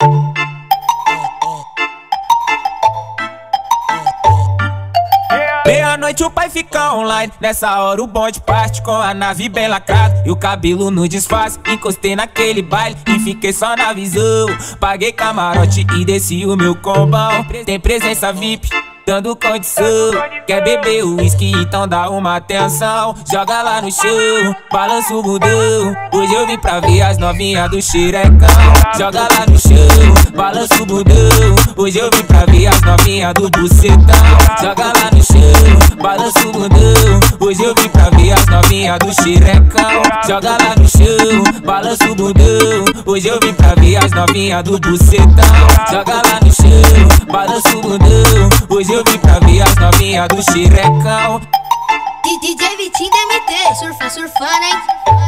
Meia-noite o pai fica online, nessa hora o bonde parte com a nave bem lacrada e o cabelo no disfarce. Encostei naquele baile e fiquei só na visão. Paguei camarote e desci o meu combão. Tem presença VIP dando condição. Quer beber uísque, então dá uma atenção. Joga lá no chão, balança o bundão. Hoje eu vim pra ver as novinhas do xerecão. Joga lá no chão, balança o bundão. Hoje eu vim pra ver as novinhas do bucetão. Joga lá no chão, balança o bundão. Hoje eu vim pra ver as novinhas do xerecão. Joga lá no chão, balança o bundão. Hoje eu vim pra ver as novinhas do bucetão. Joga lá no chão, balança o bundão. Hoje eu vim pra ver as novinhas do xerecão. DJ Vitinho DMT, surfando, hein?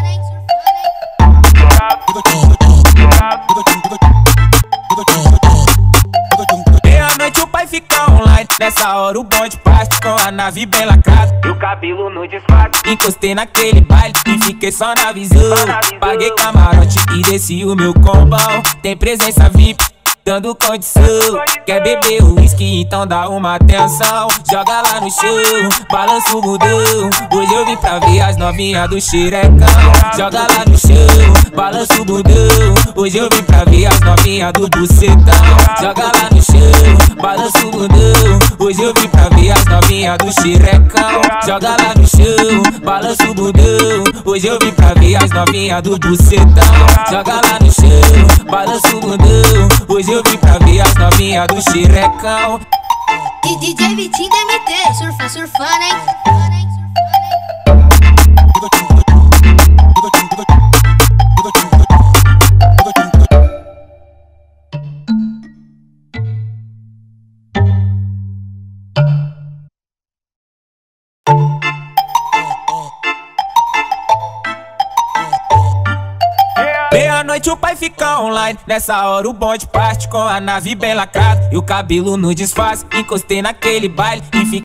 Meia-noite o pai fica online, nessa hora o bonde parte com a nave bem lacrada e o cabelo no disfarce. Encostei naquele baile e fiquei só na visão. Paguei camarote e desci o meu combão. Tem presença VIP dando condição. Quer beber uísque, então dá uma atenção. Joga lá no chão, balança o bundão. Hoje eu vim pra ver as novinhas do xerecão. Joga lá no chão, balança o bundão. Hoje eu vim pra ver as novinhas do bucetão. Joga lá no chão, balança o bundão. Hoje eu vim pra ver as novinhas do xerecão. Joga lá no chão, balança o bundão. Hoje eu vim pra ver as novinhas do bucetão. Joga lá no chão, balança o bundão. Hoje eu vim pra ver as novinhas do xerecão. DJ Vitinho DMT, surfando, hein? Meia-noite o pai fica online, nessa hora o bonde parte com a nave bem lacrada e o cabelo no disfarce. Encostei naquele baile e fiquei